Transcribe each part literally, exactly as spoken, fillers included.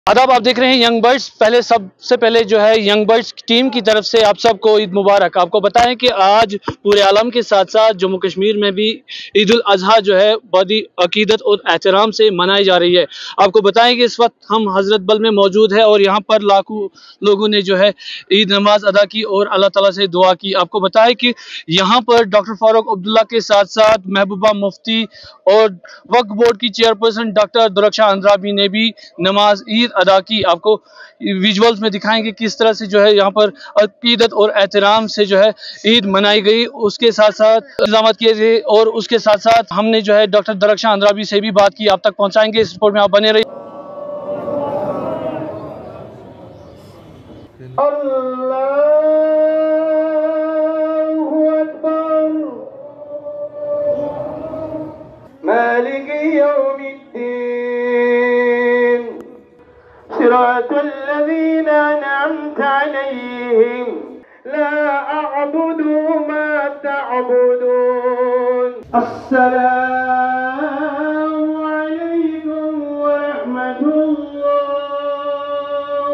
आदाब, आप देख रहे हैं यंग बर्ड्स। पहले सबसे पहले जो है यंग बर्ड्स टीम की तरफ से आप सबको ईद मुबारक। आपको बताएं कि आज पूरे आलम के साथ साथ जम्मू कश्मीर में भी ईद-उल-अज़हा जो है बड़ी अकीदत और एहतराम से मनाई जा रही है। आपको बताएं कि इस वक्त हम हजरत बल में मौजूद है और यहाँ पर लाखों लोगों ने जो है ईद नमाज अदा की और अल्लाह ताला से दुआ की। आपको बताएं कि यहाँ पर डॉक्टर फारूक अब्दुल्ला के साथ साथ महबूबा मुफ्ती और वक्फ बोर्ड की चेयरपर्सन डॉक्टर दुरक्षा अंद्राबी ने भी नमाज ईद अदा की। आपको विजुअल्स में दिखाएंगे किस तरह से जो है यहाँ पर अकीदत और एहतराम से जो है ईद मनाई गई। उसके साथ साथ इंतजाम किए गए और उसके साथ साथ हमने जो है डॉक्टर दुरक्षा अंद्राबी से भी बात की। आप तक पहुँचाएंगे, इस रिपोर्ट में आप बने रहिए। الذين أنعمت عليهم لا أعبد ما تعبدون السلام عليكم ورحمة الله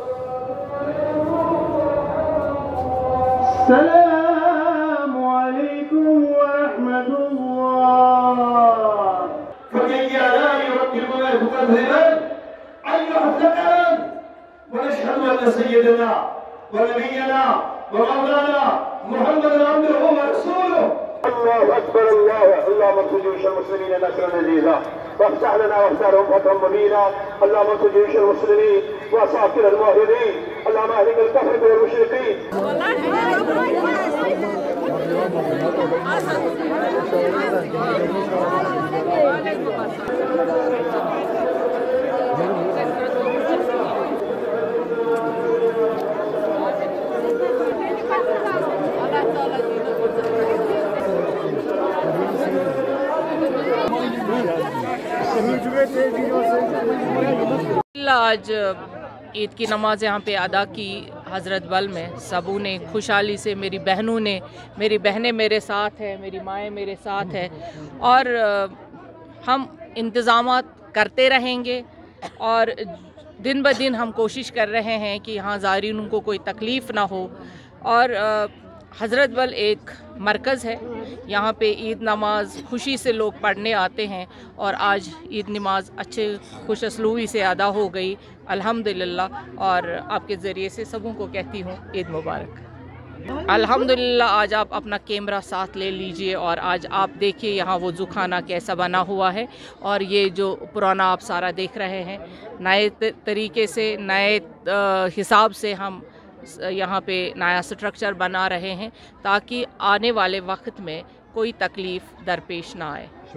السلام عليكم ورحمة الله فكي لا يركبنا المكذبين أيها الثقلان ونشهد أن سيدنا ونبينا ومولانا محمدا عبده ورسوله. الله أكبر، الله اللهم انصر جيوش المسلمين نصرا عزيزا وافتح لنا وافتح لهم فتحا مبينا. اللهم انصر جيوش المسلمين وأساطير الموحدين. اللهم أهلك الكفرة والمشركين. आज ईद की नमाज यहाँ पे अदा की हज़रत बल में। सबों ने खुशहाली से, मेरी बहनों ने, मेरी बहनें मेरे साथ है, मेरी माएँ मेरे साथ है और हम इंतज़ामात करते रहेंगे और दिन ब दिन हम कोशिश कर रहे हैं कि यहाँ ज़ायरीन को कोई तकलीफ़ ना हो। और हज़रत बल एक मरकज़ है, यहाँ पे ईद नमाज खुशी से लोग पढ़ने आते हैं और आज ईद नमाज अच्छे खुश असलूबी से अदा हो गई अल्हम्दुलिल्लाह। और आपके ज़रिए से सबों को कहती हूँ ईद मुबारक। अल्हम्दुलिल्लाह आज आप अपना कैमरा साथ ले लीजिए और आज आप देखिए यहाँ वो खाना कैसा बना हुआ है। और ये जो पुराना आप सारा देख रहे हैं, नए तरीके से, नए हिसाब से हम यहाँ पे नया स्ट्रक्चर बना रहे हैं ताकि आने वाले वक्त में कोई तकलीफ़ दरपेश ना आए।